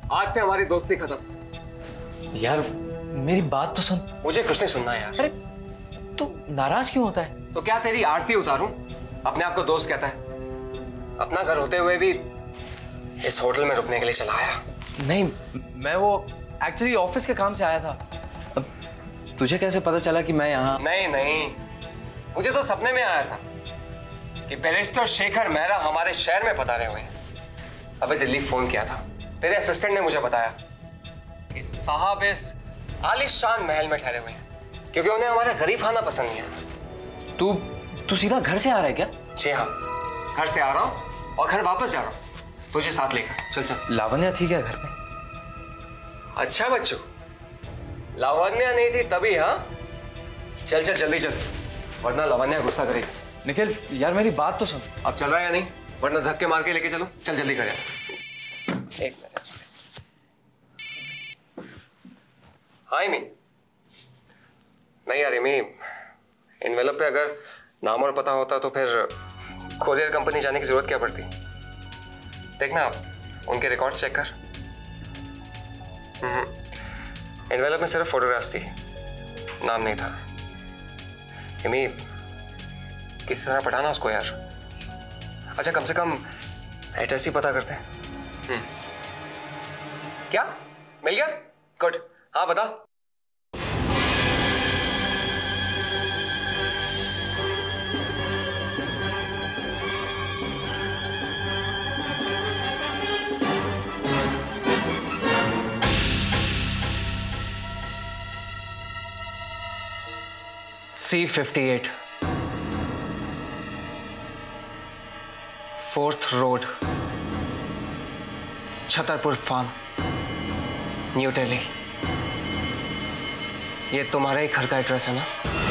आज से हमारी दोस्ती खत्म। यार मेरी बात तो सुन। मुझे कुछ नहीं सुनना यार। अरे तू नाराज क्यों होता है? तो क्या तेरी आरती उतारूं? अपने आप को दोस्त कहता है। अपना घर होते हुए भी इस होटल में रुकने के लिए चला आया। नहीं, मैं वो एक्चुअली ऑफिस के काम से आया था। अब तुझे कैसे पता चला कि मैं यहाँ? नहीं नहीं, मुझे तो सपने में आया था कि बैरिस्टर शेखर मेहरा हमारे शहर में पधारे हुए हैं। अबे दिल्ली फोन किया था, तेरे असिस्टेंट ने मुझे बताया कि साहब इस आलीशान महल में ठहरे हुए हैं क्योंकि उन्हें हमारा गरीब खाना पसंद नहीं है। तू सीधा घर से आ रहा है क्या? जी हाँ, घर से आ रहा हूँ और घर वापस जा रहा हूँ, तुझे साथ लेकर। चल चल। लावण्या ठीक है घर में? अच्छा बच्चों, लावण्या नहीं थी तभी? हाँ चल चल जल्दी चल, वरना लावण्या गुस्सा करेगी। निखिल यार मेरी बात तो सुन। अब चल रहा है या नहीं? वरना धक्के मार के लेके चलो। चल जल्दी कर यार। एक मिनट। हाँ इमी। नहीं यार इमी, एनवेलप पे अगर नाम और पता होता तो फिर कोरियर कंपनी जाने की जरूरत क्या पड़ती? देखना आप उनके रिकॉर्ड्स चेक कर। एनवेलप में सिर्फ फोटोग्राफ्स थी, नाम नहीं था। इमी किसी तरह पटाना उसको यार। अच्छा कम से कम एड्रेस ही पता करते हैं। क्या मिल गया? गुड। हाँ बता। C58 4th road, Chhatarpur farm, new Delhi. ये तुम्हारे ही घर का एड्रेस है ना?